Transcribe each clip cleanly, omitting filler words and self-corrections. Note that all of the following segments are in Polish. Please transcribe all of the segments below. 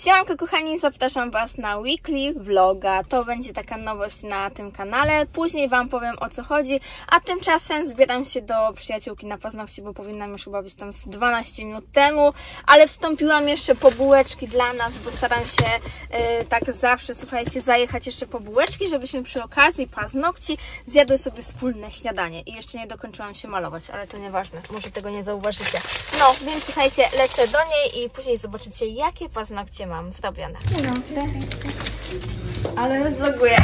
Siemanko kochani, zapraszam Was na weekly vloga. To będzie taka nowość na tym kanale. Później Wam powiem, o co chodzi. A tymczasem zbieram się do przyjaciółki na paznokcie, bo powinnam już chyba być tam z 12 minut temu. Ale wstąpiłam jeszcze po bułeczki dla nas, bo staram się tak zawsze, słuchajcie, zajechać jeszcze po bułeczki, żebyśmy przy okazji paznokci zjadły sobie wspólne śniadanie. I jeszcze nie dokończyłam się malować, ale to nieważne, może tego nie zauważycie. No, więc słuchajcie, lecę do niej i później zobaczycie, jakie paznokcie mam zrobione. Dzień dobry. Ale vloguję.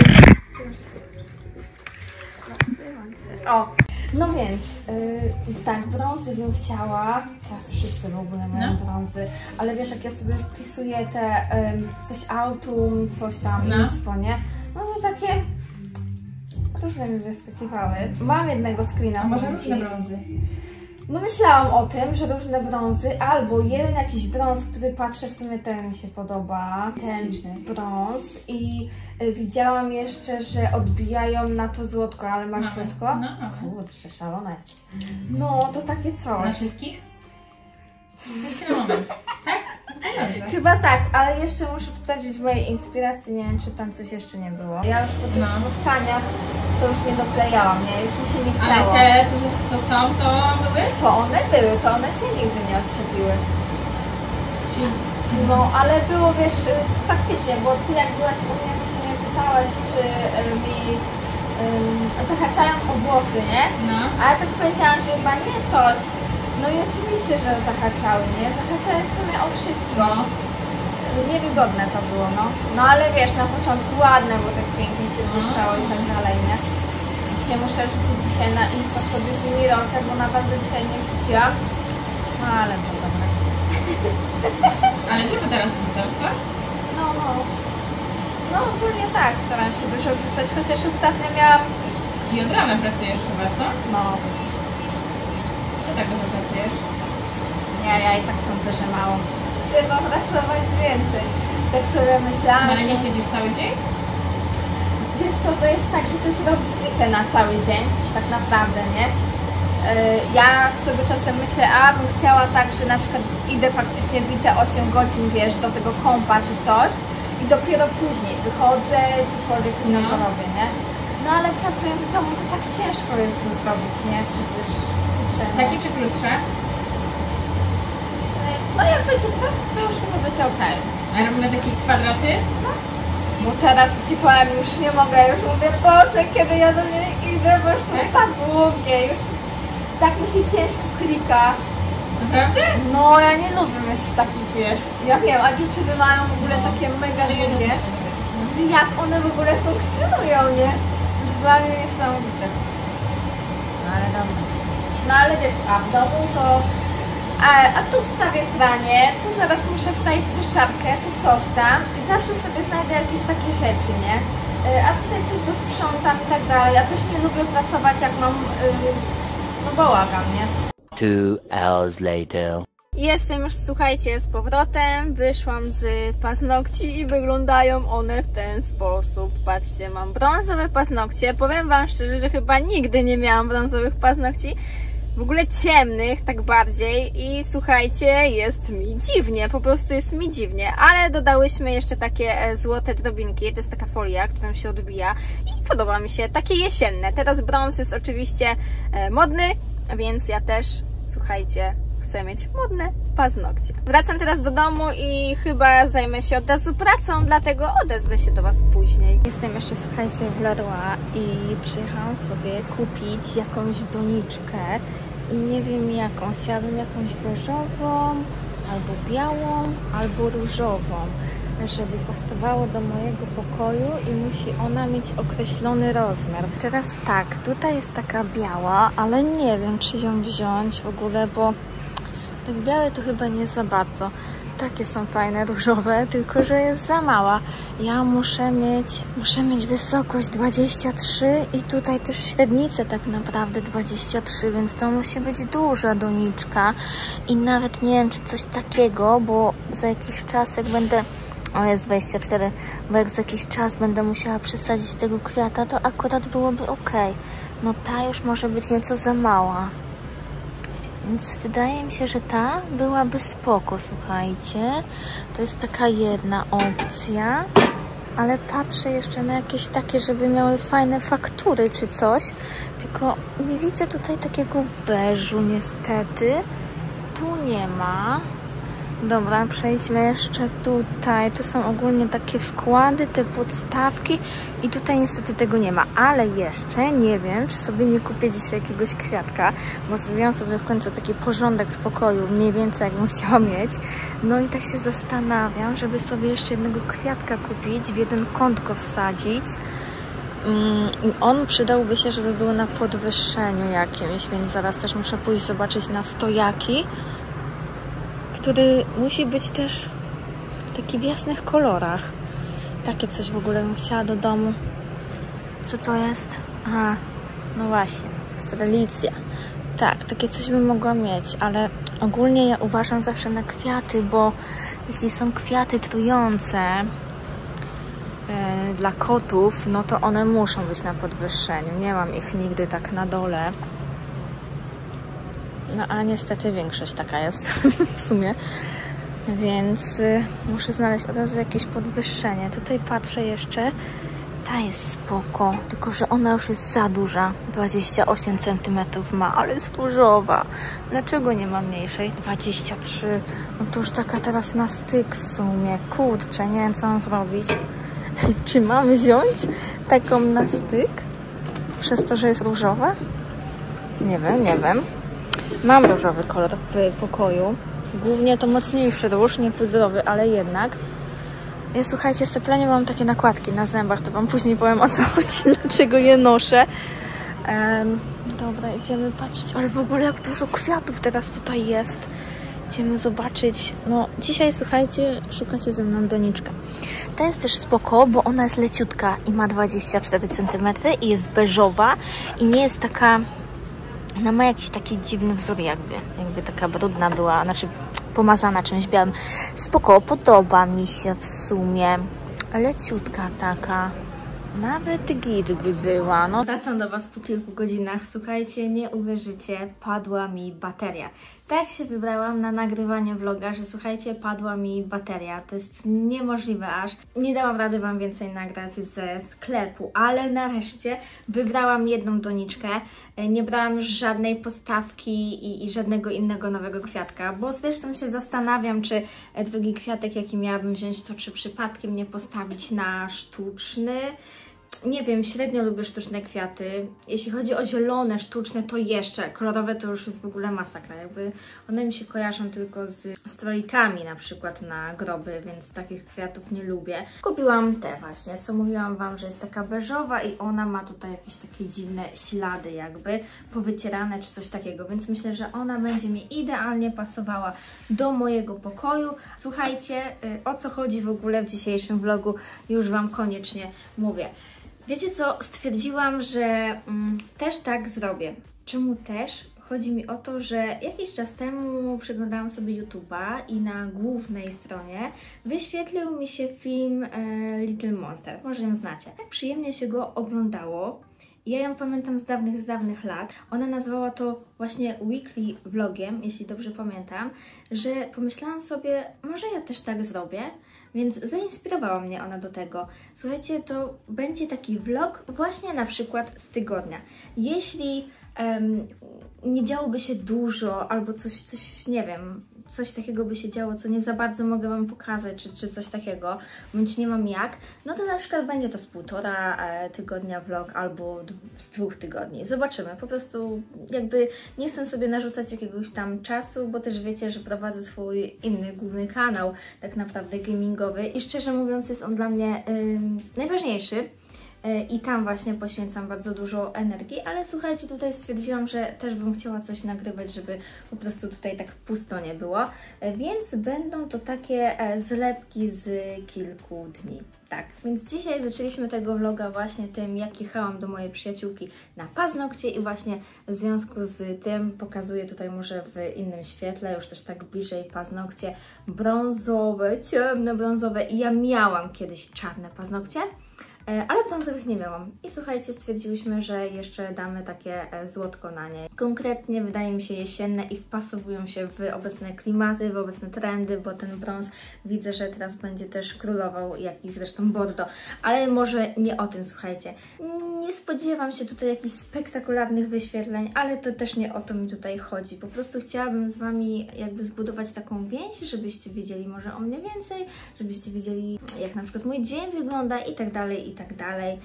O! No więc, tak, brązy bym chciała. Teraz wszyscy w ogóle mają brązy. Ale wiesz, jak ja sobie wpisuję te coś Autumn, coś tam, inspo, nie? No to takie różne mi wyskakiwały. Mam jednego screena. Może różne brązy. No myślałam o tym, że różne brązy, albo jeden jakiś brąz, który patrzę, w sumie ten mi się podoba, ten brąz i widziałam jeszcze, że odbijają na to złotko, ale masz złotko? No. Kurczę, szalona jest. No, to takie coś. Na wszystkich? Na moment, tak? Dobrze. Chyba tak, ale jeszcze muszę sprawdzić moje inspiracje, nie wiem, czy tam coś jeszcze nie było. Ja już po tych spotkaniach to już nie doklejałam, nie? Już mi się nie chciało. Ale te, co są, to były? To one się nigdy nie odczepiły. Czyli... No, ale było, wiesz, faktycznie, bo ty jak byłaś u mnie, to się mnie pytałaś, czy mi zahaczają o włosy, nie? No. A ja tak powiedziałam, że chyba nie coś. No i oczywiście, że zahaczały, nie? Zahaczały w sumie o wszystko. Niewygodne to było, no. No ale wiesz, na początku ładne, bo tak pięknie się błyszczało i tak dalej, nie? Właśnie muszę rzucić dzisiaj na Insta sobie z nimi rolkę, bo naprawdę dzisiaj nie wrzuciłam. No ale to dobre. Ale tylko teraz wrzucasz, co? No ogólnie tak, staram się dużo wrzucać, chociaż ostatnio miałam... I od rana pracujesz chyba, co? No. Co tak dużo pracujesz? Nie, ja i tak sądzę, że mało. Trzeba pracować więcej. Tak sobie myślałam. No, ale nie siedzisz cały dzień? Wiesz co, to jest tak, że to jest rozbite na cały dzień, tak naprawdę, nie? Ja sobie czasem myślę, bym chciała tak, że na przykład idę faktycznie bite 8 godzin, wiesz, do tego kompa czy coś i dopiero później wychodzę, cokolwiek innego robię, nie? No ale pracując w domu to tak ciężko jest to zrobić, nie? Przecież... Takie czy krótsze? No jak będzie teraz, to już chyba będzie okej. A robimy takie kwadraty? No. Bo teraz ci powiem, już nie mogę, już mówię, Boże, kiedy ja do niej idę, bo już to tak długie, już tak mi się ciężko klika. Naprawdę? No, ja nie lubię mieć takich, wiesz. Ja wiem, a dziewczyny mają w ogóle takie mega długie. Jak one w ogóle funkcjonują, nie? To jest dla mnie niesamowite. No ale dobra. No ale wiesz, a w domu to... A tu wstawię w pranie, tu zaraz muszę wstawić suszarkę, tu coś tam i zawsze sobie znajdę jakieś takie rzeczy, nie? A tutaj coś do sprzątam i tak dalej. Ja też nie lubię pracować jak mam bałagan, nie? 2 hours later. Jestem już, słuchajcie, z powrotem. Wyszłam z paznokci i wyglądają one w ten sposób. Patrzcie, mam brązowe paznokcie. Powiem Wam szczerze, że chyba nigdy nie miałam brązowych paznokci. W ogóle ciemnych, tak bardziej i słuchajcie, jest mi dziwnie, po prostu jest mi dziwnie, ale dodałyśmy jeszcze takie złote drobinki, to jest taka folia, którą się odbija i podoba mi się, takie jesienne. Teraz brąz jest oczywiście modny, więc ja też, słuchajcie, chcę mieć modne paznokcie. Wracam teraz do domu i chyba zajmę się od razu pracą, dlatego odezwę się do Was później. Jestem jeszcze, słuchajcie, w Leroy i przyjechałam sobie kupić jakąś doniczkę i nie wiem jaką. Chciałabym jakąś beżową, albo białą, albo różową, żeby pasowało do mojego pokoju i musi ona mieć określony rozmiar. Teraz tak, tutaj jest taka biała, ale nie wiem, czy ją wziąć w ogóle, bo tak białe to chyba nie za bardzo. Takie są fajne, różowe, tylko że jest za mała. Ja muszę mieć wysokość 23 i tutaj też średnicę tak naprawdę 23, więc to musi być duża doniczka. I nawet nie wiem, czy coś takiego, bo za jakiś czas jak będę... O, jest 24, bo jak za jakiś czas będę musiała przesadzić tego kwiata, to akurat byłoby ok. No ta już może być nieco za mała. Więc wydaje mi się, że ta byłaby spoko, słuchajcie. To jest taka jedna opcja. Ale patrzę jeszcze na jakieś takie, żeby miały fajne faktury czy coś. Tylko nie widzę tutaj takiego beżu niestety. Tu nie ma. Dobra, przejdźmy jeszcze tutaj. Tu są ogólnie takie wkłady, te podstawki i tutaj niestety tego nie ma. Ale jeszcze nie wiem, czy sobie nie kupię dzisiaj jakiegoś kwiatka, bo zrobiłam sobie w końcu taki porządek w pokoju, mniej więcej jakbym chciała mieć. No i tak się zastanawiam, żeby sobie jeszcze jednego kwiatka kupić, w jeden kąt go wsadzić. I on przydałby się, żeby był na podwyższeniu jakimś, więc zaraz też muszę pójść zobaczyć na stojaki, który musi być też taki w jasnych kolorach. Takie coś w ogóle bym chciała do domu. Co to jest? Aha, no właśnie, strelicja. Tak, takie coś bym mogła mieć, ale ogólnie ja uważam zawsze na kwiaty, bo jeśli są kwiaty trujące dla kotów, no to one muszą być na podwyższeniu. Nie mam ich nigdy tak na dole. No a niestety większość taka jest w sumie, więc muszę znaleźć od razu jakieś podwyższenie. Tutaj patrzę jeszcze, ta jest spoko, tylko że ona już jest za duża, 28 cm ma, ale jest różowa. Dlaczego nie ma mniejszej? 23, no to już taka teraz na styk w sumie, kurczę, nie wiem co mam zrobić. Czy mam wziąć taką na styk przez to, że jest różowa? Nie wiem, nie wiem. Mam różowy kolor w pokoju. Głównie to mocniejszy róż, nie pudrowy, ale jednak. Ja słuchajcie, syplenie mam takie nakładki na zębach, to wam później powiem o co chodzi, dlaczego je noszę. Dobra, idziemy patrzeć, ale w ogóle jak dużo kwiatów teraz tutaj jest. Idziemy zobaczyć. No dzisiaj słuchajcie, szukacie ze mną doniczkę. Ta jest też spoko, bo ona jest leciutka i ma 24 cm i jest beżowa i nie jest taka... Ona ma jakiś taki dziwny wzór jakby taka brudna była, znaczy pomazana czymś białym. Spoko, podoba mi się w sumie. Leciutka taka. Nawet git by była. No. Wracam do was po kilku godzinach. Słuchajcie, nie uwierzycie, padła mi bateria. Tak się wybrałam na nagrywanie vloga, że słuchajcie, padła mi bateria. To jest niemożliwe aż. Nie dałam rady wam więcej nagrać ze sklepu, ale nareszcie wybrałam jedną doniczkę. Nie brałam już żadnej podstawki i żadnego innego nowego kwiatka, bo zresztą się zastanawiam, czy drugi kwiatek, jaki miałabym wziąć, to czy przypadkiem nie postawić na sztuczny. Nie wiem, średnio lubię sztuczne kwiaty. Jeśli chodzi o zielone, sztuczne, to jeszcze. Kolorowe to już jest w ogóle masakra. Jakby one mi się kojarzą tylko z stroikami na przykład na groby, więc takich kwiatów nie lubię. Kupiłam te właśnie, co mówiłam wam, że jest taka beżowa i ona ma tutaj jakieś takie dziwne ślady jakby, powycierane czy coś takiego, więc myślę, że ona będzie mi idealnie pasowała do mojego pokoju. Słuchajcie, o co chodzi w ogóle w dzisiejszym vlogu, już wam koniecznie mówię. Wiecie co? Stwierdziłam, że też tak zrobię. Czemu też? Chodzi mi o to, że jakiś czas temu przeglądałam sobie YouTube'a i na głównej stronie wyświetlił mi się film Little Monster. Może ją znacie. Tak przyjemnie się go oglądało. Ja ją pamiętam z dawnych lat. Ona nazwała to właśnie weekly vlogiem, jeśli dobrze pamiętam, że pomyślałam sobie, może ja też tak zrobię, więc zainspirowała mnie ona do tego. Słuchajcie, to będzie taki vlog właśnie na przykład z tygodnia. Jeśli nie działoby się dużo albo coś, nie wiem, coś takiego by się działo, co nie za bardzo mogę wam pokazać, czy coś takiego, bądź nie mam jak, no to na przykład będzie to z 1,5 tygodnia vlog albo z 2 tygodni. Zobaczymy. Po prostu jakby nie chcę sobie narzucać jakiegoś tam czasu, bo też wiecie, że prowadzę swój inny główny kanał, tak naprawdę gamingowy i szczerze mówiąc jest on dla mnie najważniejszy. I tam właśnie poświęcam bardzo dużo energii, ale słuchajcie, tutaj stwierdziłam, że też bym chciała coś nagrywać, żeby po prostu tutaj tak pusto nie było, więc będą to takie zlepki z kilku dni. Tak, więc dzisiaj zaczęliśmy tego vloga właśnie tym, jak jechałam do mojej przyjaciółki na paznokcie i właśnie w związku z tym pokazuję tutaj może w innym świetle, już też tak bliżej paznokcie brązowe, ciemne brązowe i ja miałam kiedyś czarne paznokcie. ale brązowych nie miałam. I słuchajcie, stwierdziłyśmy, że jeszcze damy takie złotko na nie. Konkretnie wydaje mi się jesienne i wpasowują się w obecne klimaty, w obecne trendy, bo ten brąz widzę, że teraz będzie też królował, jak i zresztą bordo. Ale może nie o tym, słuchajcie. Nie spodziewam się tutaj jakichś spektakularnych wyświetleń, ale to też nie o to mi tutaj chodzi. Po prostu chciałabym z Wami jakby zbudować taką więź, żebyście wiedzieli może o mnie więcej, żebyście wiedzieli, jak na przykład mój dzień wygląda i tak dalej, i tak dalej.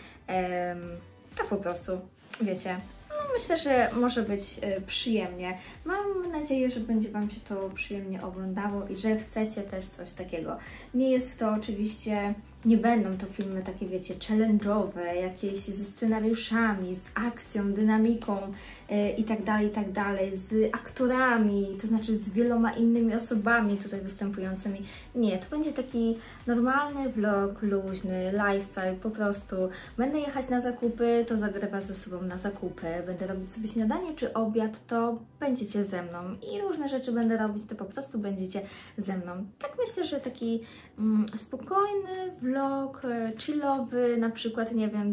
Tak po prostu, wiecie. No myślę, że może być przyjemnie. Mam nadzieję, że będzie Wam się to przyjemnie oglądało i że chcecie też coś takiego. Nie jest to oczywiście, nie będą to filmy takie, wiecie, challenge'owe, jakieś ze scenariuszami, z akcją, dynamiką i tak dalej, z aktorami, to znaczy z wieloma innymi osobami tutaj występującymi. Nie, to będzie taki normalny vlog, luźny, lifestyle, po prostu będę jechać na zakupy, to zabiorę Was ze sobą na zakupy, będę robić sobie śniadanie czy obiad, to będziecie ze mną i różne rzeczy będę robić, to po prostu będziecie ze mną. Tak myślę, że taki spokojny vlog, chillowy, na przykład, nie wiem,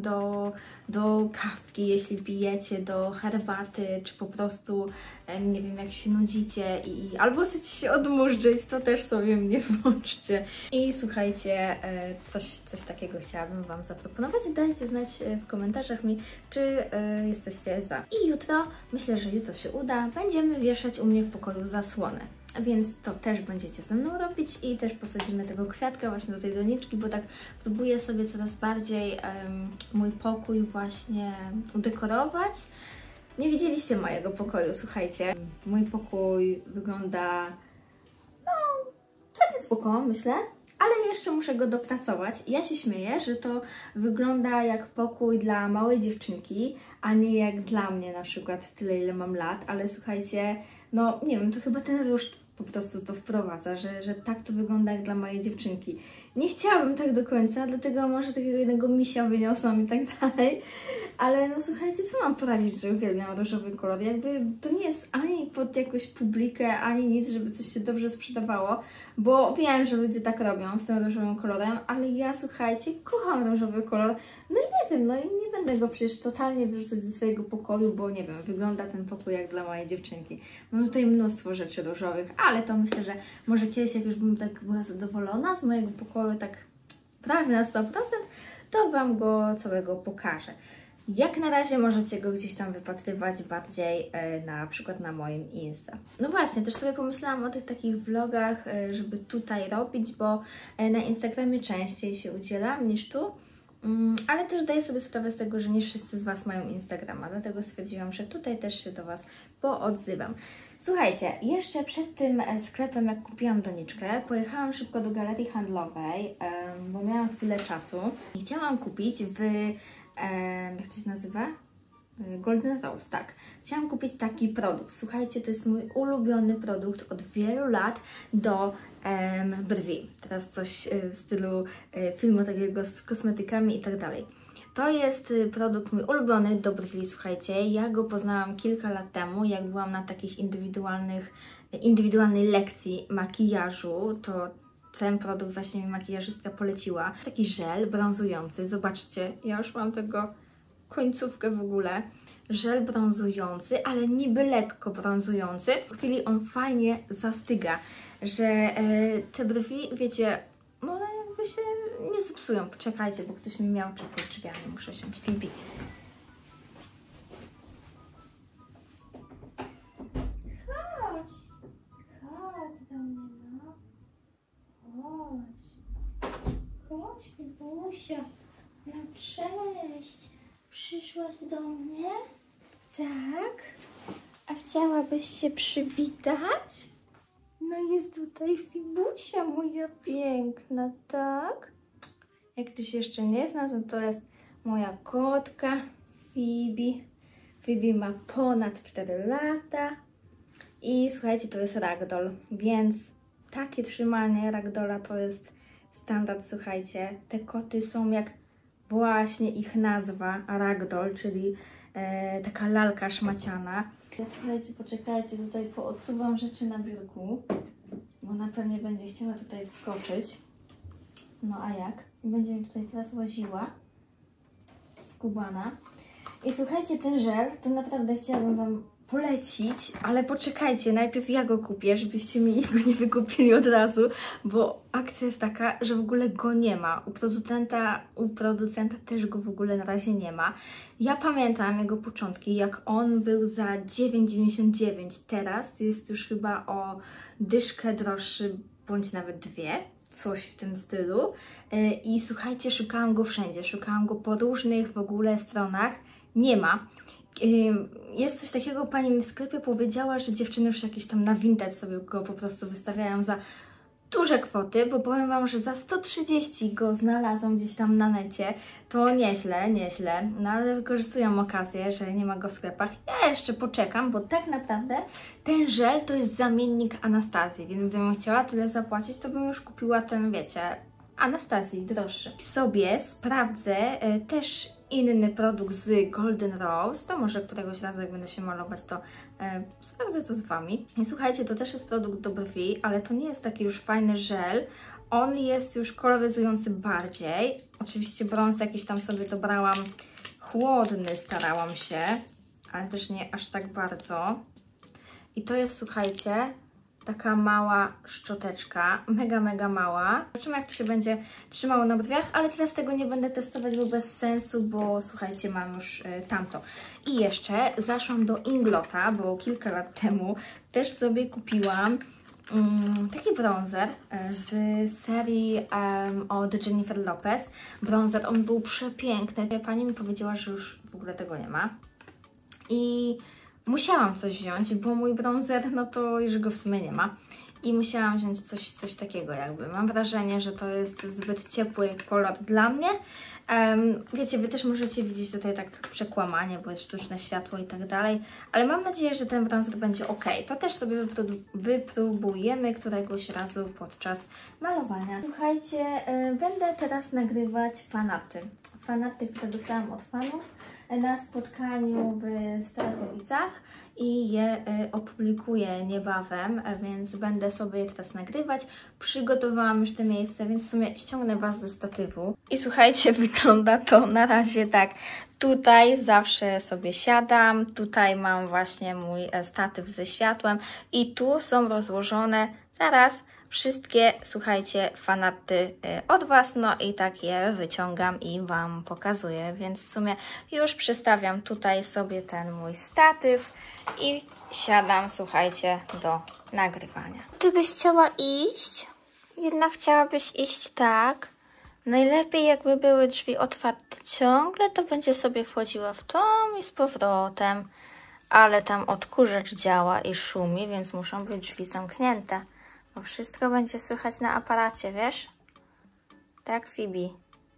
do kawki, jeśli pijecie, do herbaty, czy po prostu, nie wiem, jak się nudzicie albo chcecie się odmurzyć, to też sobie mnie włączcie. I słuchajcie, coś takiego chciałabym Wam zaproponować. Dajcie znać w komentarzach mi, czy jesteście za. I jutro, myślę, że jutro się uda, będziemy wieszać u mnie w pokoju zasłony. Więc to też będziecie ze mną robić i też posadzimy tego kwiatka właśnie do tej doniczki, bo tak próbuję sobie coraz bardziej mój pokój właśnie udekorować. Nie widzieliście mojego pokoju, słuchajcie. Mój pokój wygląda, no, całkiem spoko, myślę, ale jeszcze muszę go dopracować. Ja się śmieję, że to wygląda jak pokój dla małej dziewczynki, a nie jak dla mnie na przykład tyle, ile mam lat, ale słuchajcie, no nie wiem, to chyba ten róż po prostu to wprowadza, że tak to wygląda jak dla mojej dziewczynki. Nie chciałabym tak do końca, dlatego może takiego jednego misia wyniosłam i tak dalej. Ale no słuchajcie, co mam poradzić, że uwielbiam różowy kolor? Jakby to nie jest ani pod jakąś publikę, ani nic, żeby coś się dobrze sprzedawało, bo wiem, że ludzie tak robią z tym różowym kolorem, ale ja, słuchajcie, kocham różowy kolor. No i nie wiem, no i nie będę go przecież totalnie wyrzucać ze swojego pokoju, bo nie wiem, wygląda ten pokój jak dla mojej dziewczynki. Mam tutaj mnóstwo rzeczy różowych, ale to myślę, że może kiedyś, jak już bym tak była zadowolona z mojego pokoju, tak prawie na 100%, to Wam go całego pokażę. Jak na razie możecie go gdzieś tam wypatrywać bardziej na przykład na moim Insta. No właśnie, też sobie pomyślałam o tych takich vlogach, żeby tutaj robić, bo na Instagramie częściej się udzielam niż tu, ale też zdaję sobie sprawę z tego, że nie wszyscy z Was mają Instagrama, dlatego stwierdziłam, że tutaj też się do Was poodzywam. Słuchajcie, jeszcze przed tym sklepem, jak kupiłam doniczkę, pojechałam szybko do galerii handlowej, bo miałam chwilę czasu i chciałam kupić jak to się nazywa? Golden Rose, tak. Chciałam kupić taki produkt. Słuchajcie, to jest mój ulubiony produkt od wielu lat do brwi. Teraz coś w stylu filmu takiego z kosmetykami i tak dalej. To jest produkt mój ulubiony do brwi, słuchajcie. Ja go poznałam kilka lat temu, jak byłam na takich indywidualnej lekcji makijażu, to ten produkt właśnie mi makijażystka poleciła. Taki żel brązujący, zobaczcie, ja już mam tego końcówkę w ogóle. Żel brązujący, ale niby lekko brązujący. W chwili on fajnie zastyga, że te brwi, wiecie, one jakby się nie zepsują. Poczekajcie, bo ktoś mi miał pod drzwiami, muszę siąść. Fibi. Chodź do mnie, no. Chodź, Bubusia. No cześć. Przyszłaś do mnie? Tak? A chciałabyś się przywitać? No jest tutaj Fibusia, moja piękna, tak? Jak ktoś jeszcze nie zna, to jest moja kotka Fibi. Fibi ma ponad 4 lata. I słuchajcie, to jest ragdoll, więc takie trzymanie ragdolla to jest standard, słuchajcie. Te koty są jak właśnie ich nazwa, ragdoll, czyli taka lalka szmaciana. Ja, słuchajcie, poczekajcie, tutaj poodsuwam rzeczy na biurku, bo ona pewnie będzie chciała tutaj wskoczyć. No a jak? Będzie mi tutaj teraz łaziła. skubana. I słuchajcie, ten żel to naprawdę chciałabym Wam polecić, ale poczekajcie, najpierw ja go kupię, żebyście mi go nie wykupili od razu, bo akcja jest taka, że w ogóle go nie ma. U producenta też go w ogóle na razie nie ma. Ja pamiętam jego początki, jak on był za 9,99. Teraz jest już chyba o dyszkę droższy, bądź nawet 2. Coś w tym stylu. I słuchajcie, szukałam go wszędzie. Szukałam go po różnych w ogóle stronach. Nie ma. Jest coś takiego, pani mi w sklepie powiedziała, że dziewczyny już jakieś tam na Vinted sobie go po prostu wystawiają za duże kwoty, bo powiem Wam, że za 130 go znalazłam gdzieś tam na necie. To nieźle, nieźle. No ale wykorzystują okazję, że nie ma go w sklepach. Ja jeszcze poczekam, bo tak naprawdę ten żel to jest zamiennik Anastazji, więc gdybym chciała tyle zapłacić, to bym już kupiła ten, wiecie, Anastazji, droższy. Sobie sprawdzę też inny produkt z Golden Rose, to może któregoś razu, jak będę się malować, to sprawdzę to z Wami. I słuchajcie, to też jest produkt do brwi, ale to nie jest taki już fajny żel. On jest już koloryzujący bardziej. Oczywiście brąz jakiś tam sobie dobrałam chłodny, starałam się, ale też nie aż tak bardzo. I to jest, słuchajcie, taka mała szczoteczka, mega mała. Zobaczymy, jak to się będzie trzymało na brwiach, ale teraz tego nie będę testować, bo bez sensu, bo słuchajcie, mam już tamto. I jeszcze zaszłam do Inglota, bo kilka lat temu też sobie kupiłam taki bronzer z serii od Jennifer Lopez. Bronzer, on był przepiękny. Pani mi powiedziała, że już w ogóle tego nie ma. I musiałam coś wziąć, bo mój bronzer, no to już go w sumie nie ma. I musiałam wziąć coś takiego jakby. Mam wrażenie, że to jest zbyt ciepły kolor dla mnie. Wiecie, Wy też możecie widzieć tutaj tak przekłamanie, bo jest sztuczne światło i tak dalej. Ale mam nadzieję, że ten bronzer będzie ok. To też sobie wypróbujemy któregoś razu podczas malowania. Słuchajcie, będę teraz nagrywać fanaty. Fanaty, które dostałam od fanów na spotkaniu w Starachowicach i je opublikuję niebawem, więc będę sobie je teraz nagrywać. Przygotowałam już te miejsce, więc w sumie ściągnę Was ze statywu. I słuchajcie, wygląda to na razie tak. Tutaj zawsze sobie siadam, tutaj mam właśnie mój statyw ze światłem i tu są rozłożone zaraz wszystkie, słuchajcie, fanaty od Was, no i tak je wyciągam i Wam pokazuję, więc w sumie już przystawiam tutaj sobie ten mój statyw i siadam, słuchajcie, do nagrywania. Ty byś chciała iść? Jednak chciałabyś iść tak? Najlepiej jakby były drzwi otwarte ciągle, to będzie sobie wchodziła w dom i z powrotem, ale tam odkurzacz działa i szumi, więc muszą być drzwi zamknięte. Bo wszystko będzie słychać na aparacie, wiesz? Tak, Fibi.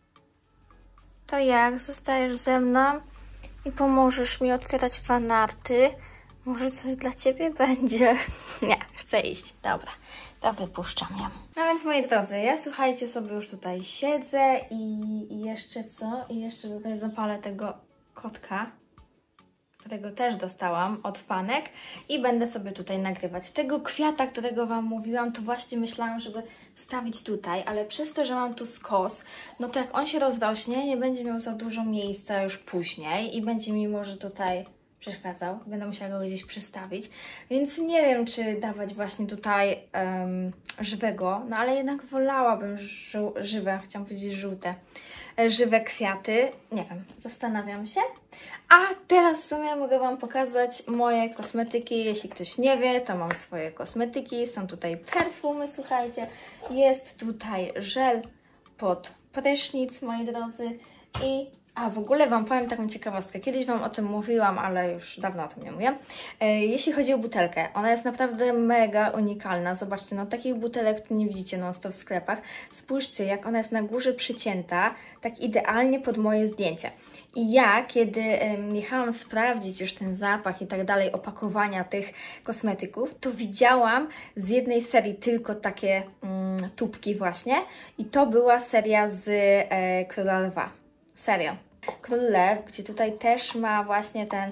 To jak? Zostajesz ze mną i pomożesz mi otwierać fanarty? Może coś dla Ciebie będzie? Nie, chcę iść. Dobra, to wypuszczam ją. No więc, moi drodzy, ja słuchajcie, sobie już tutaj siedzę i jeszcze co? I jeszcze tutaj zapalę tego kotka, którego też dostałam od fanek i będę sobie tutaj nagrywać. Tego kwiata, którego Wam mówiłam, to właśnie myślałam, żeby wstawić tutaj, ale przez to, że mam tu skos, no to jak on się rozrośnie, nie będzie miał za dużo miejsca już później i będzie mi może tutaj przeszkadzał. Będę musiała go gdzieś przestawić, więc nie wiem, czy dawać właśnie tutaj żywego, no ale jednak wolałabym żywe, chciałam powiedzieć żółte, żywe kwiaty. Nie wiem, zastanawiam się. A teraz w sumie mogę Wam pokazać moje kosmetyki. Jeśli ktoś nie wie, to mam swoje kosmetyki. Są tutaj perfumy, słuchajcie. Jest tutaj żel pod prysznic, moi drodzy. A w ogóle Wam powiem taką ciekawostkę. Kiedyś Wam o tym mówiłam, ale już dawno o tym nie mówię. Jeśli chodzi o butelkę, ona jest naprawdę mega unikalna. Zobaczcie, no takich butelek tu nie widzicie non-stop w sklepach. Spójrzcie, jak ona jest na górze przycięta, tak idealnie pod moje zdjęcie. I ja, kiedy jechałam sprawdzić już ten zapach i tak dalej, opakowania tych kosmetyków, to widziałam z jednej serii tylko takie tubki właśnie. I to była seria z Króla Lwa. Serio. Król Lew, gdzie tutaj też ma właśnie ten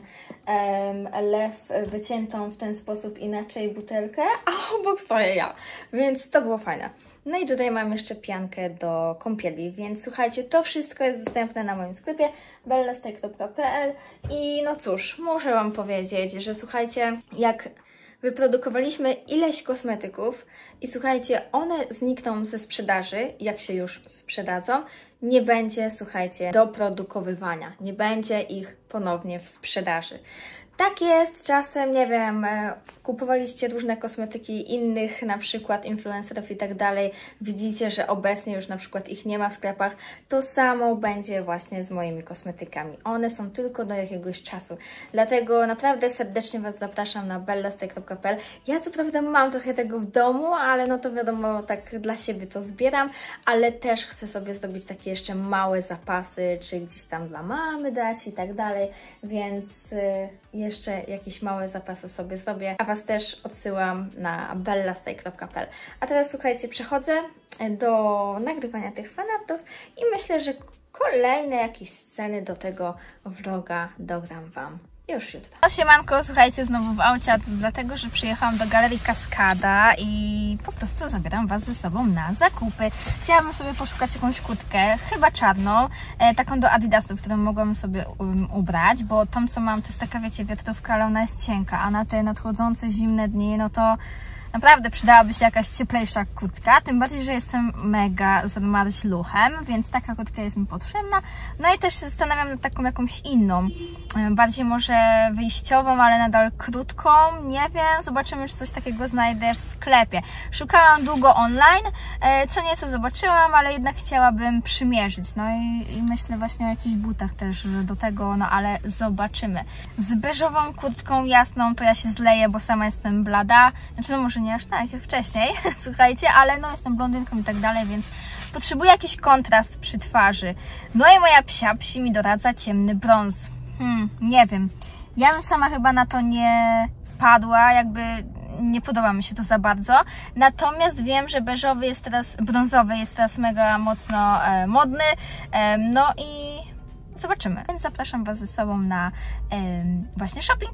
lew wyciętą w ten sposób inaczej butelkę, a obok stoję ja, więc to było fajne. No i tutaj mam jeszcze piankę do kąpieli, więc słuchajcie, to wszystko jest dostępne na moim sklepie bellastyle.pl i no cóż, muszę Wam powiedzieć, że słuchajcie, jak wyprodukowaliśmy ileś kosmetyków i słuchajcie, one znikną ze sprzedaży, jak się już sprzedadzą, nie będzie, słuchajcie, doprodukowywania, nie będzie ich ponownie w sprzedaży. Tak jest, czasem, nie wiem, kupowaliście różne kosmetyki innych, na przykład influencerów i tak dalej, widzicie, że obecnie już na przykład ich nie ma w sklepach, to samo będzie właśnie z moimi kosmetykami. One są tylko do jakiegoś czasu, dlatego naprawdę serdecznie Was zapraszam na bellastyle.pl. Ja co prawda mam trochę tego w domu, ale no to wiadomo, tak dla siebie to zbieram, ale też chcę sobie zrobić takie jeszcze małe zapasy, czy gdzieś tam dla mamy dać i tak dalej, więc jeszcze jakieś małe zapasy sobie zrobię, a Was też odsyłam na bellastyle.pl. A teraz słuchajcie, przechodzę do nagrywania tych fanartów i myślę, że kolejne jakieś sceny do tego vloga dogram Wam już jutro. No siemanko, słuchajcie, znowu w aucie, a to dlatego, że przyjechałam do Galerii Kaskada i po prostu zabieram Was ze sobą na zakupy. Chciałabym sobie poszukać jakąś kurtkę, chyba czarną, taką do Adidasów, którą mogłam sobie ubrać, bo tą, co mam, to jest taka, wiecie, wiatrówka, ale ona jest cienka, a na te nadchodzące zimne dni, no to naprawdę przydałaby się jakaś cieplejsza kurtka, tym bardziej, że jestem mega zamarzluchem, więc taka kurtka jest mi potrzebna. No i też się zastanawiam nad taką jakąś inną, bardziej może wyjściową, ale nadal krótką, nie wiem, zobaczymy, czy coś takiego znajdę w sklepie. Szukałam długo online, co nieco zobaczyłam, ale jednak chciałabym przymierzyć, no i myślę właśnie o jakichś butach też do tego, no ale zobaczymy. Z beżową kurtką jasną to ja się zleję, bo sama jestem blada, znaczy no może nie aż tak jak wcześniej, słuchajcie, ale no jestem blondynką i tak dalej, więc potrzebuję jakiś kontrast przy twarzy. No i moja psi mi doradza ciemny brąz. Nie wiem, ja bym sama chyba na to nie wpadła, jakby nie podoba mi się to za bardzo, natomiast wiem, że beżowy jest teraz, brązowy jest teraz mega mocno modny, no i zobaczymy. Więc zapraszam Was ze sobą na właśnie shopping.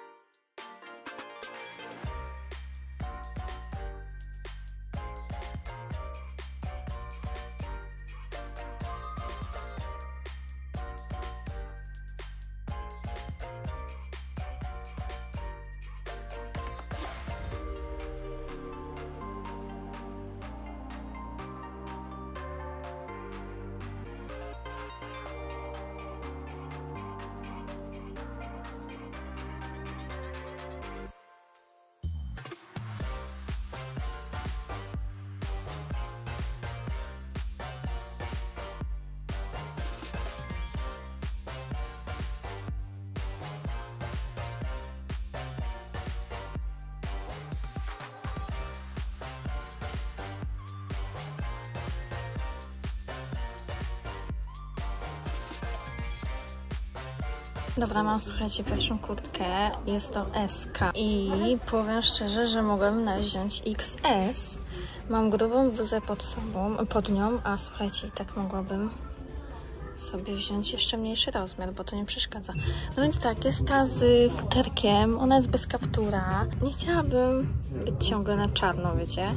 Dobra, mam, słuchajcie, pierwszą kurtkę, jest to SK i powiem szczerze, że mogłabym wziąć XS. Mam grubą bluzę pod nią, a słuchajcie, i tak mogłabym sobie wziąć jeszcze mniejszy rozmiar, bo to nie przeszkadza. No więc tak, jest ta z futerkiem, ona jest bez kaptura. Nie chciałabym być ciągle na czarno, wiecie?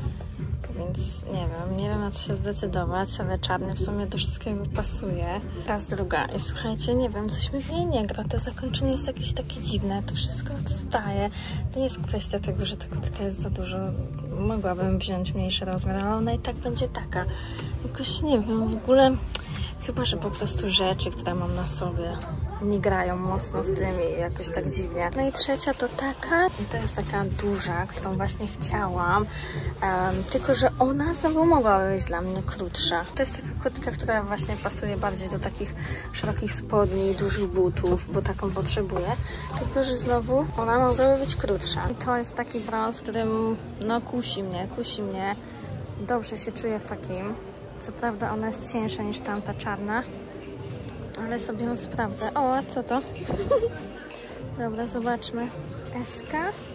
Więc nie wiem na co się zdecydować, ale czarny w sumie do wszystkiego pasuje. Teraz druga i słuchajcie, nie wiem, coś mi w niej nie gra, to zakończenie jest jakieś takie dziwne, to wszystko odstaje. To nie jest kwestia tego, że ta kurtka jest za dużo, mogłabym wziąć mniejszy rozmiar, ale ona i tak będzie taka. Jakoś nie wiem, w ogóle chyba, że po prostu rzeczy, które mam na sobie, nie grają mocno z tym i jakoś tak dziwnie. No i trzecia to taka, i to jest taka duża, którą właśnie chciałam, tylko że ona znowu mogłaby być dla mnie krótsza. To jest taka kurtka, która właśnie pasuje bardziej do takich szerokich spodni, dużych butów, bo taką potrzebuję, tylko że znowu ona mogłaby być krótsza. I to jest taki brąz, którym no kusi mnie. Dobrze się czuję w takim. Co prawda ona jest cieńsza niż tamta czarna, ale sobie ją sprawdzę. O, a co to? Dobra, zobaczmy. SK.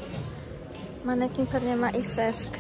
Manekin pewnie ma XS.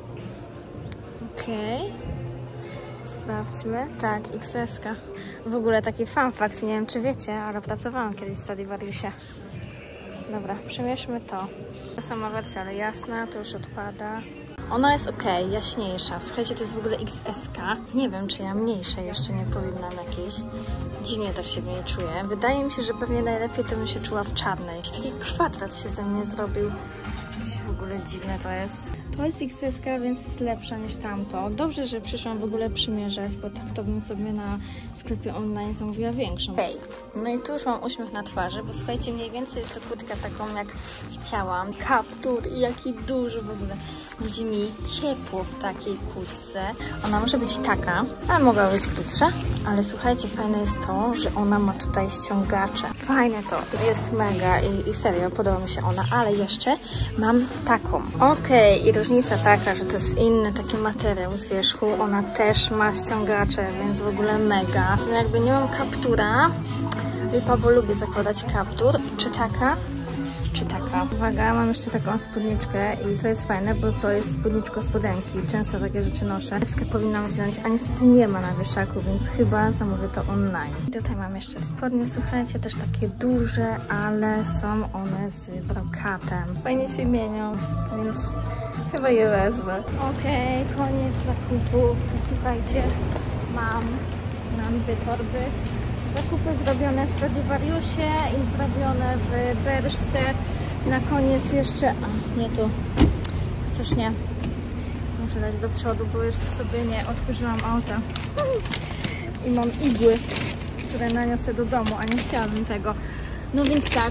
Okej. Sprawdźmy. Tak, XS. W ogóle taki fun fact, nie wiem czy wiecie, ale pracowałam kiedyś w Stradivariusie. Dobra, przymierzmy to. Ta sama wersja, ale jasna, to już odpada. Ona jest ok, jaśniejsza. Słuchajcie, to jest w ogóle XS-ka. Nie wiem, czy ja mniejsze jeszcze nie powinnam jakieś. Dziwnie tak się w niej czuję. Wydaje mi się, że pewnie najlepiej to bym się czuła w czarnej. Taki kwadrat się ze mnie zrobił. W ogóle dziwne to jest. To jest XS-ka, więc jest lepsza niż tamto. Dobrze, że przyszłam w ogóle przymierzać, bo tak to bym sobie na sklepie online zamówiła większą. Hej, no i tu już mam uśmiech na twarzy, bo słuchajcie, mniej więcej jest to kurtka taką jak chciałam. Kaptur i jaki duży w ogóle. Będzie mi ciepło w takiej kurtce. Ona może być taka, ale mogła być krótsza. Ale słuchajcie, fajne jest to, że ona ma tutaj ściągacze. Fajne to, jest mega i serio, podoba mi się ona, ale jeszcze mam taką. Okej, i różnica taka, że to jest inny taki materiał z wierzchu. Ona też ma ściągacze, więc w ogóle mega. No jakby nie mam kaptura, lipa, bo lubię zakładać kaptur. Czy taka? Czy taka? Uwaga, mam jeszcze taką spódniczkę i to jest fajne, bo to jest spódniczko spodenki. Często takie rzeczy noszę. Deskę powinnam wziąć, a niestety nie ma na wieszaku, więc chyba zamówię to online. I tutaj mam jeszcze spodnie, słuchajcie, też takie duże, ale są one z brokatem. Fajnie się mienią, więc chyba je wezmę. Okej, koniec zakupów. Słuchajcie, mam dwie torby. Zakupy zrobione w Stradivariusie i zrobione w Berszce. Na koniec jeszcze... A, nie tu. Chociaż nie. Muszę dać do przodu, bo jeszcze sobie nie otworzyłam auta. I mam igły, które naniosę do domu, a nie chciałabym tego. No więc tak.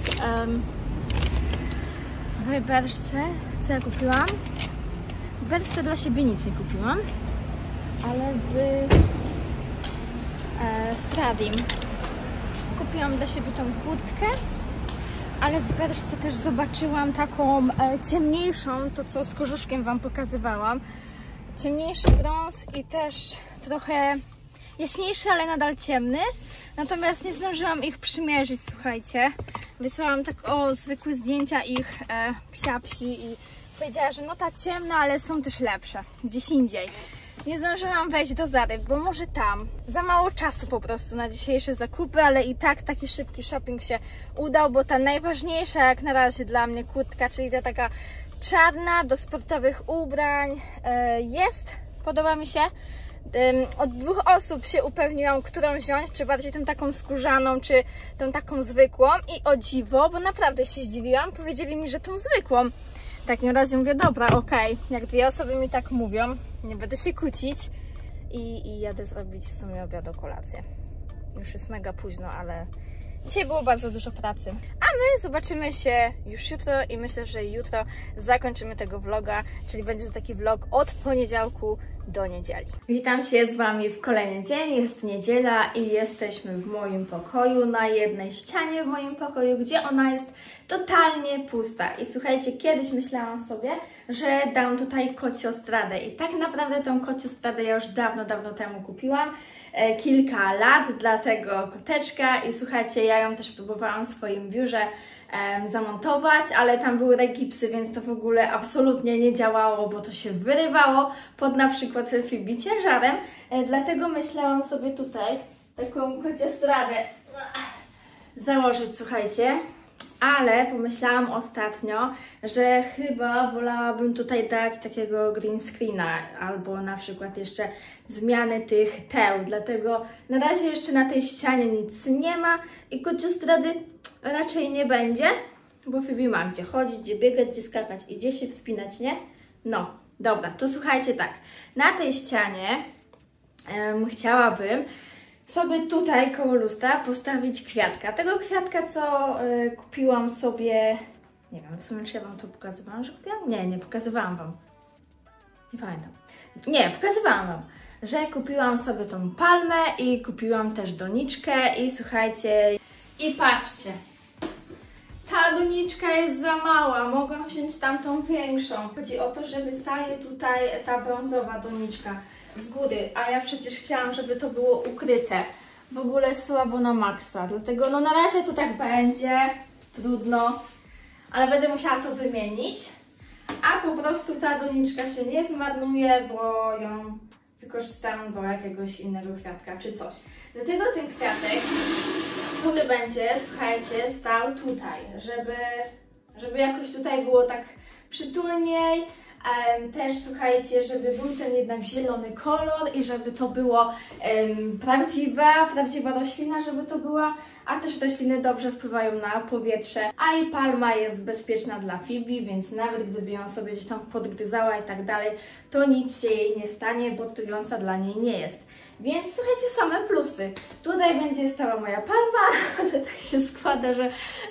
W Berszce, co ja kupiłam? W Berszce dla siebie nic nie kupiłam. Ale w Stradim kupiłam dla siebie tą kurtkę, ale w Berszce też zobaczyłam taką ciemniejszą, to co z korzuszkiem wam pokazywałam. Ciemniejszy brąz i też trochę jaśniejszy, ale nadal ciemny. Natomiast nie zdążyłam ich przymierzyć, słuchajcie. Wysłałam tak zwykłe zdjęcia ich psi i powiedziała, że no ta ciemna, ale są też lepsze, gdzieś indziej. Nie zdążyłam wejść do Zary, bo może tam. Za mało czasu po prostu na dzisiejsze zakupy, ale i tak taki szybki shopping się udał, bo ta najważniejsza jak na razie dla mnie kurtka, czyli ta taka czarna do sportowych ubrań jest. Podoba mi się. Od 2 osób się upewniłam, którą wziąć, czy bardziej tą taką skórzaną, czy tą taką zwykłą. I o dziwo, bo naprawdę się zdziwiłam, powiedzieli mi, że tą zwykłą. W takim razie mówię, dobra, okej, jak 2 osoby mi tak mówią, nie będę się kłócić i jadę zrobić w sumie obiad, kolację. Już jest mega późno, ale dzisiaj było bardzo dużo pracy. A my zobaczymy się już jutro i myślę, że jutro zakończymy tego vloga, czyli będzie to taki vlog od poniedziałku do niedzieli. Witam się z Wami w kolejny dzień, jest niedziela i jesteśmy w moim pokoju, na jednej ścianie w moim pokoju, gdzie ona jest totalnie pusta. I słuchajcie, kiedyś myślałam sobie, że dam tutaj kociostradę i tak naprawdę tą kociostradę ja już dawno temu kupiłam. Kilka lat dla tego koteczka i słuchajcie, ja ją też próbowałam w swoim biurze zamontować, ale tam były te gipsy, więc to w ogóle absolutnie nie działało, bo to się wyrywało pod na przykład Fibi ciężarem, dlatego myślałam sobie tutaj taką kociostradę założyć, słuchajcie. Ale pomyślałam ostatnio, że chyba wolałabym tutaj dać takiego green screena albo na przykład jeszcze zmiany tych teł. Dlatego na razie jeszcze na tej ścianie nic nie ma i kociostrady raczej nie będzie, bo Fibi ma gdzie chodzić, gdzie biegać, gdzie skakać i gdzie się wspinać, nie? No, dobra, to słuchajcie tak. Na tej ścianie chciałabym sobie tutaj koło lustra postawić kwiatka. Tego kwiatka, co kupiłam sobie... Nie wiem, w sumie czy ja Wam to pokazywałam, że kupiłam? Nie, nie pokazywałam Wam. Nie pamiętam. Nie, pokazywałam Wam, że kupiłam sobie tą palmę i kupiłam też doniczkę i słuchajcie... I patrzcie. Ta doniczka jest za mała, mogłam wziąć tamtą większą. Chodzi o to, że wystaje tutaj ta brązowa doniczka z góry, a ja przecież chciałam, żeby to było ukryte. W ogóle słabo na maksa, dlatego no na razie to tak będzie, trudno, ale będę musiała to wymienić. A po prostu ta doniczka się nie zmarnuje, bo ją wykorzystam do jakiegoś innego kwiatka czy coś. Dlatego ten kwiatek sobie będzie, słuchajcie, stał tutaj, żeby jakoś tutaj było tak przytulniej, Też słuchajcie, żeby był ten jednak zielony kolor i żeby to było prawdziwa roślina, żeby to była, a też rośliny dobrze wpływają na powietrze, a i palma jest bezpieczna dla Fibi, więc nawet gdyby ją sobie gdzieś tam podgryzała i tak dalej, to nic się jej nie stanie, bo trująca dla niej nie jest. Więc słuchajcie, same plusy. Tutaj będzie stała moja palma, ale tak się składa, że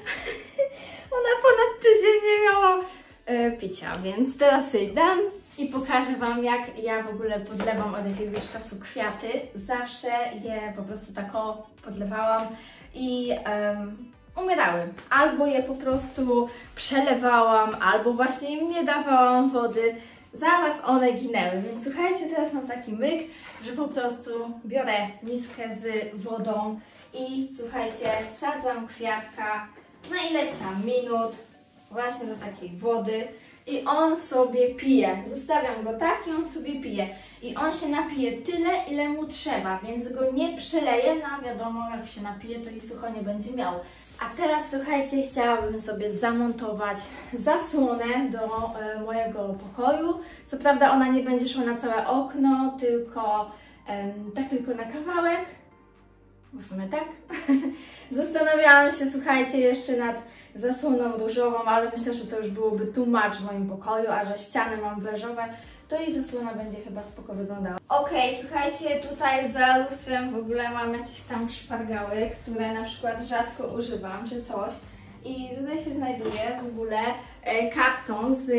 ona ponad tydzień nie miała picia, więc teraz jej dam i pokażę Wam, jak ja w ogóle podlewam od jakiegoś czasu kwiaty. Zawsze je po prostu tak podlewałam i umierały. Albo je po prostu przelewałam, albo właśnie im nie dawałam wody. Zaraz one ginęły, więc słuchajcie, teraz mam taki myk, że po prostu biorę miskę z wodą i słuchajcie, wsadzam kwiatka na ileś tam minut właśnie do takiej wody i on sobie pije. Zostawiam go tak i on sobie pije. I on się napije tyle, ile mu trzeba, więc go nie przeleję, no a wiadomo, jak się napije, to i sucho nie będzie miał. A teraz słuchajcie, chciałabym sobie zamontować zasłonę do mojego pokoju. Co prawda ona nie będzie szła na całe okno, tylko tylko na kawałek. W sumie tak. Zastanawiałam się, słuchajcie, jeszcze nad zasłoną różową, ale myślę, że to już byłoby too much w moim pokoju, a że ściany mam beżowe, to i zasłona będzie chyba spoko wyglądała. Okej, słuchajcie, tutaj za lustrem w ogóle mam jakieś tam szpargały, które na przykład rzadko używam, czy coś. I tutaj się znajduje w ogóle karton z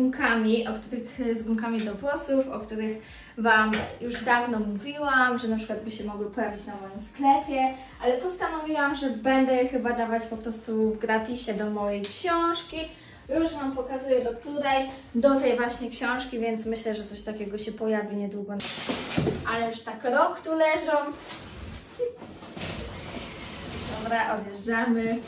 gumkami do włosów, o których Wam już dawno mówiłam, że na przykład by się mogły pojawić na moim sklepie, ale postanowiłam, że będę je chyba dawać po prostu w gratisie do mojej książki. Już Wam pokazuję do której, do tej właśnie książki, więc myślę, że coś takiego się pojawi niedługo. Ale już tak rok tu leżą. Dobra, odjeżdżamy.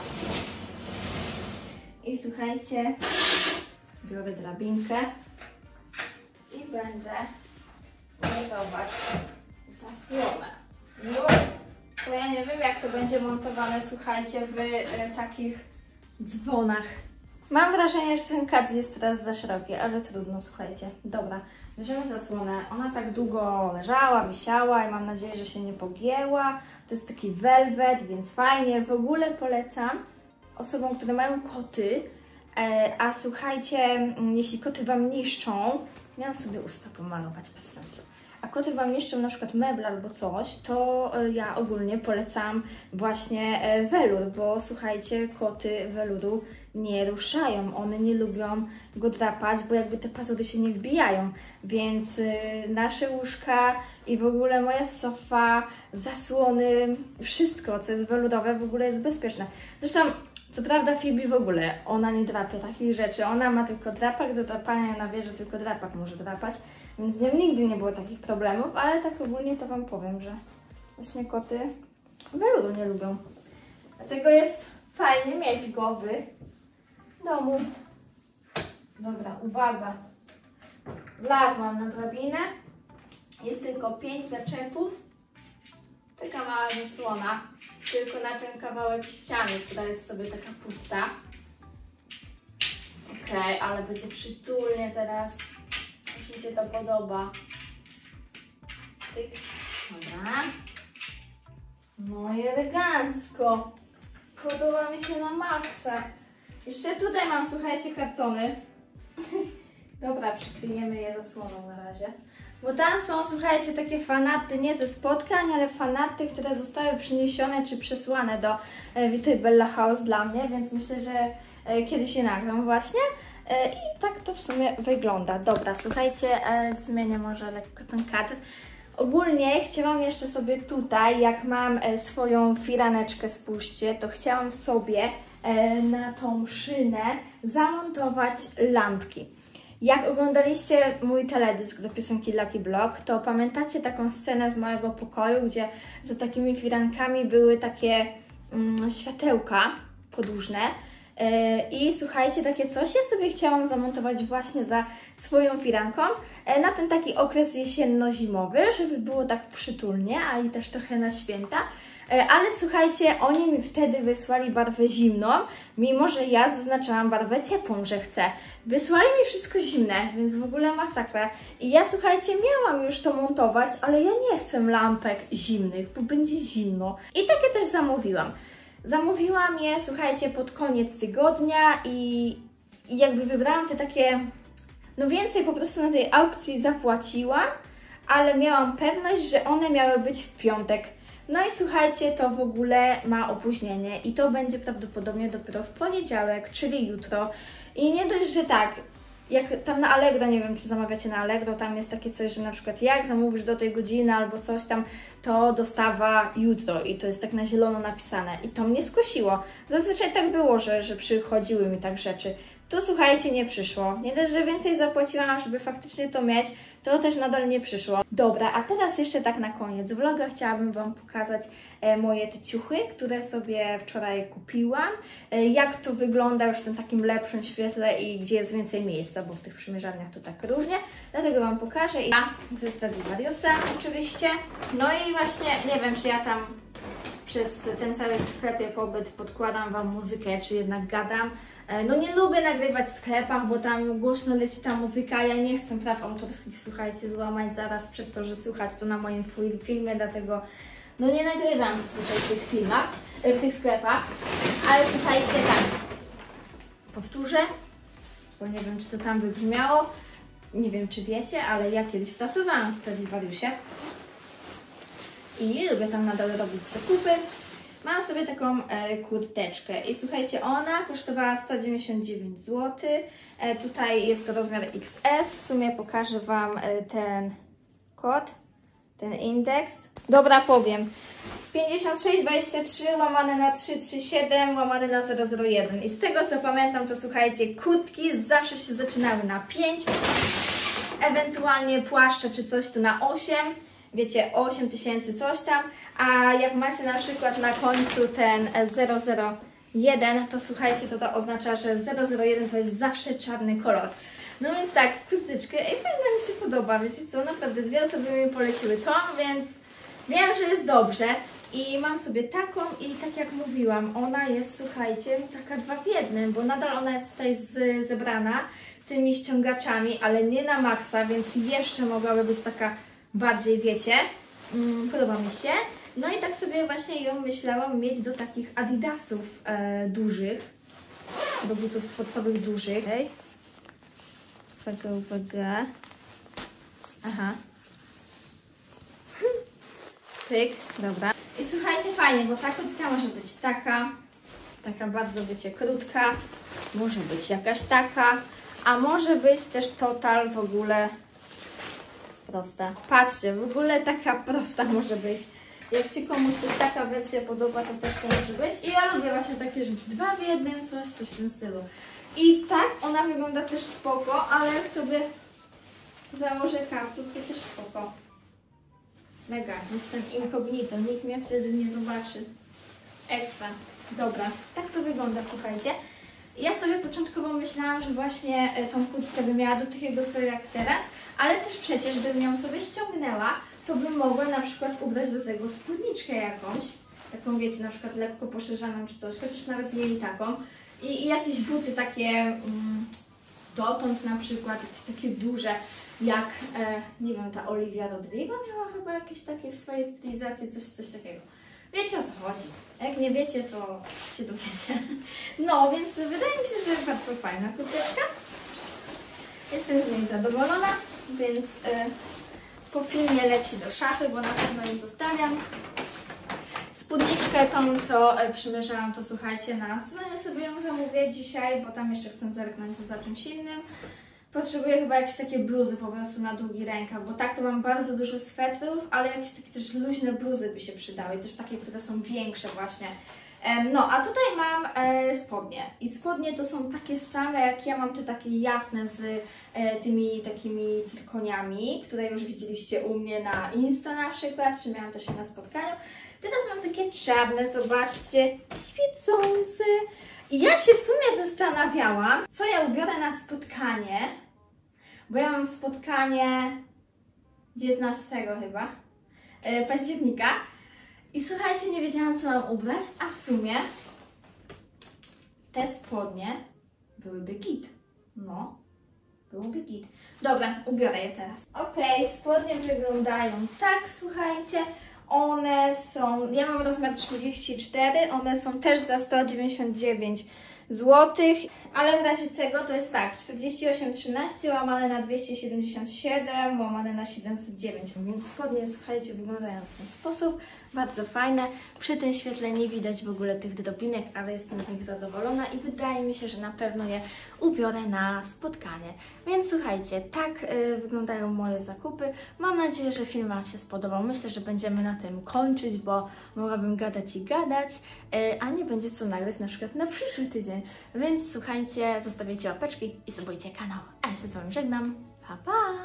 I słuchajcie, biorę drabinkę i będę montować zasłonę. No, bo ja nie wiem, jak to będzie montowane, słuchajcie, w takich dzwonach. Mam wrażenie, że ten kadr jest teraz za szeroki, ale trudno, słuchajcie. Dobra, bierzemy zasłonę. Ona tak długo leżała, wisiała i mam nadzieję, że się nie pogięła. To jest taki velvet, więc fajnie. W ogóle polecam osobom, które mają koty, a słuchajcie, jeśli koty Wam niszczą, miałam sobie usta pomalować, bez sensu, a koty Wam niszczą na przykład meble albo coś, to ja ogólnie polecam właśnie welur, bo słuchajcie, koty weluru nie ruszają, one nie lubią go drapać, bo jakby te pazury się nie wbijają, więc nasze łóżka i w ogóle moja sofa, zasłony, wszystko co jest welurowe w ogóle jest bezpieczne. Zresztą co prawda Fibi w ogóle, ona nie drapie takich rzeczy, ona ma tylko drapak do drapania, ona wie, że tylko drapak może drapać, więc z nią nigdy nie było takich problemów, ale tak ogólnie to Wam powiem, że właśnie koty weluru nie lubią. Dlatego jest fajnie mieć go w domu. Dobra, uwaga. Wlazłam na drabinę, jest tylko 5 zaczepów. Taka mała zasłona, tylko na ten kawałek ściany, która jest sobie taka pusta. Okej, ale będzie przytulnie teraz. Już mi się to podoba. Tyk. Dobra. No i elegancko. Podoba mi się na maksa. Jeszcze tutaj mam, słuchajcie, kartony. Dobra, przykryjemy je zasłoną na razie. Bo tam są, słuchajcie, takie fanaty, nie ze spotkań, ale fanaty, które zostały przyniesione czy przesłane do Vita Bella House dla mnie, więc myślę, że kiedyś je nagram właśnie. I tak to w sumie wygląda. Dobra, słuchajcie, zmienię może lekko ten kadr. Ogólnie chciałam jeszcze sobie tutaj, jak mam swoją firaneczkę, spójrzcie, to chciałam sobie na tą szynę zamontować lampki. Jak oglądaliście mój teledysk do piosenki Lucky Block, to pamiętacie taką scenę z mojego pokoju, gdzie za takimi firankami były takie światełka podłużne I słuchajcie, takie coś ja sobie chciałam zamontować właśnie za swoją firanką na ten taki okres jesienno-zimowy, żeby było tak przytulnie, a i też trochę na święta. Ale słuchajcie, oni mi wtedy wysłali barwę zimną, mimo że ja zaznaczałam barwę ciepłą, że chcę. Wysłali mi wszystko zimne, więc w ogóle masakra. I ja, słuchajcie, miałam już to montować, ale ja nie chcę lampek zimnych, bo będzie zimno. I takie też zamówiłam. Zamówiłam je, słuchajcie, pod koniec tygodnia i jakby wybrałam te takie, no więcej po prostu na tej aukcji zapłaciłam, ale miałam pewność, że one miały być w piątek. No i słuchajcie, to w ogóle ma opóźnienie i to będzie prawdopodobnie dopiero w poniedziałek, czyli jutro. I nie dość, że tak, jak tam na Allegro, nie wiem czy zamawiacie na Allegro, tam jest takie coś, że na przykład jak zamówisz do tej godziny albo coś tam, to dostawa jutro i to jest tak na zielono napisane i to mnie skusiło. Zazwyczaj tak było, że przychodziły mi tak rzeczy. Tu słuchajcie, nie przyszło. Nie dość, że więcej zapłaciłam, żeby faktycznie to mieć, to też nadal nie przyszło. Dobra, a teraz jeszcze tak na koniec vloga chciałabym Wam pokazać moje te ciuchy, które sobie wczoraj kupiłam. Jak to wygląda już w tym takim lepszym świetle i gdzie jest więcej miejsca, bo w tych przymierzalniach to tak różnie. Dlatego Wam pokażę. Ja ze Stradivariusa oczywiście. No i właśnie, nie wiem czy ja tam przez ten cały sklepie pobyt podkładam Wam muzykę, czy jednak gadam. No nie lubię nagrywać w sklepach, bo tam głośno leci ta muzyka, ja nie chcę praw autorskich, słuchajcie, złamać zaraz przez to, że słychać to na moim filmie, dlatego no nie nagrywam zazwyczaj w tych filmach, w tych sklepach, ale słuchajcie, tak, powtórzę, bo nie wiem, czy to tam wybrzmiało, nie wiem, czy wiecie, ale ja kiedyś pracowałam w Stradivariusie i lubię tam nadal robić zakupy. Mam sobie taką kurteczkę i słuchajcie, ona kosztowała 199 zł. Tutaj jest to rozmiar XS. W sumie pokażę Wam ten kod, ten indeks. Dobra, powiem. 5623 łamane na 337 łamane na 001. I z tego co pamiętam, to słuchajcie, kurtki zawsze się zaczynały na 5, ewentualnie płaszcze czy coś to na 8. Wiecie, 8000 coś tam, a jak macie na przykład na końcu ten 001, to słuchajcie, to oznacza, że 001 to jest zawsze czarny kolor. No więc tak, kurtyczkę, i fajna mi się podoba, wiecie co, naprawdę 2 osoby mi poleciły tą, więc wiem, że jest dobrze. I mam sobie taką i tak jak mówiłam, ona jest, słuchajcie, taka 2 w 1, bo nadal ona jest tutaj zebrana tymi ściągaczami, ale nie na maksa, więc jeszcze mogłaby być taka bardziej, wiecie, podoba mi się. No i tak sobie właśnie ją myślałam mieć do takich adidasów dużych, do butów sportowych dużych. Okay. Uwaga. Aha. Pyk, dobra. I słuchajcie, fajnie, bo ta kurtka może być taka bardzo, wiecie, krótka, może być jakaś taka, a może być też total w ogóle prosta. Patrzcie, w ogóle taka prosta może być. Jak się komuś też taka wersja podoba, to też to może być. I ja lubię właśnie takie rzeczy. 2 w 1, coś w tym stylu. I tak ona wygląda też spoko, ale jak sobie założę kaptur, to też spoko. Mega, jestem incognito, nikt mnie wtedy nie zobaczy. Ekstra. Dobra, tak to wygląda, słuchajcie. Ja sobie początkowo myślałam, że właśnie tą kurtkę bym miała do takiego stroju jak teraz, ale też przecież bym ją sobie ściągnęła, to bym mogła na przykład ubrać do tego spódniczkę jakąś, taką wiecie, na przykład lekko poszerzaną czy coś, chociaż nawet nie i taką. I jakieś buty takie dotąd na przykład, jakieś takie duże, jak, nie wiem, ta Olivia Rodrigo miała chyba jakieś takie w swojej stylizacji, coś takiego. Wiecie o co chodzi. Jak nie wiecie, to się dowiecie. No, więc wydaje mi się, że jest bardzo fajna kurteczka. Jestem z niej zadowolona, więc po filmie leci do szafy, bo na pewno ją zostawiam. Spódniczkę tą, co przymierzałam, to słuchajcie, na stronie sobie ją zamówię dzisiaj, bo tam jeszcze chcę zerknąć za czymś innym. Potrzebuję chyba jakieś takie bluzy po prostu na długi rękaw, bo tak to mam bardzo dużo swetrów, ale jakieś takie też luźne bluzy by się przydały, też takie, które są większe właśnie. No, a tutaj mam spodnie i spodnie to są takie same, jak ja mam te takie jasne z tymi takimi cyrkoniami, które już widzieliście u mnie na Insta na przykład, czy miałam też na spotkaniu. Teraz mam takie czarne, zobaczcie, świecące. I ja się w sumie zastanawiałam, co ja ubiorę na spotkanie, bo ja mam spotkanie 19 chyba października i słuchajcie, nie wiedziałam, co mam ubrać, a w sumie te spodnie byłyby git. No, byłoby git. Dobra, ubiorę je teraz. Okej, spodnie wyglądają tak, słuchajcie. One są, ja mam rozmiar 34, one są też za 199 zł, ale w razie czego to jest tak, 48,13 łamane na 277 łamane na 709, więc spodnie, słuchajcie, wyglądają w ten sposób, bardzo fajne. Przy tym świetle nie widać w ogóle tych drobinek, ale jestem z nich zadowolona i wydaje mi się, że na pewno je ubiorę na spotkanie. Więc słuchajcie, tak wyglądają moje zakupy. Mam nadzieję, że film Wam się spodobał. Myślę, że będziemy na tym kończyć, bo mogłabym gadać i gadać, a nie będzie co nagrać na przykład na przyszły tydzień. Więc słuchajcie, zostawiajcie łapeczki i subujcie kanał. A ja się z Wami żegnam. Pa, pa!